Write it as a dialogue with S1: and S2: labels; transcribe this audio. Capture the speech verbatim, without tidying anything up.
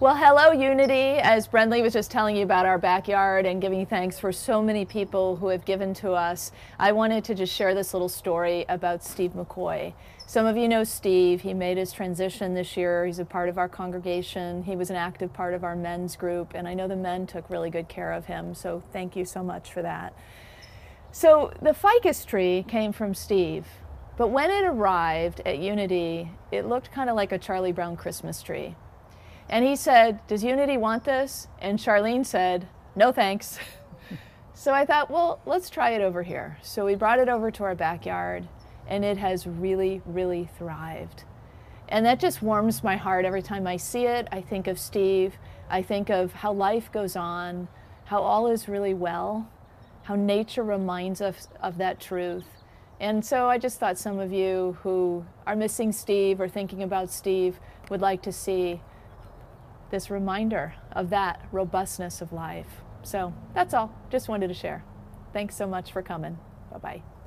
S1: Well, hello, Unity. As Brenly was just telling you about our backyard and giving thanks for so many people who have given to us, I wanted to just share this little story about Steve McCoy. Some of you know Steve. He made his transition this year. He's a part of our congregation. He was an active part of our men's group, and I know the men took really good care of him, so thank you so much for that. So the ficus tree came from Steve, but when it arrived at Unity, it looked kind of like a Charlie Brown Christmas tree. And he said, "Does Unity want this?" And Charlene said, "No, thanks." So I thought, well, let's try it over here. So we brought it over to our backyard, and it has really, really thrived. And that just warms my heart every time I see it. I think of Steve. I think of how life goes on, how all is really well, how nature reminds us of that truth. And so I just thought some of you who are missing Steve or thinking about Steve would like to see this reminder of that robustness of life. So that's all. Just wanted to share. Thanks so much for coming. Bye-bye.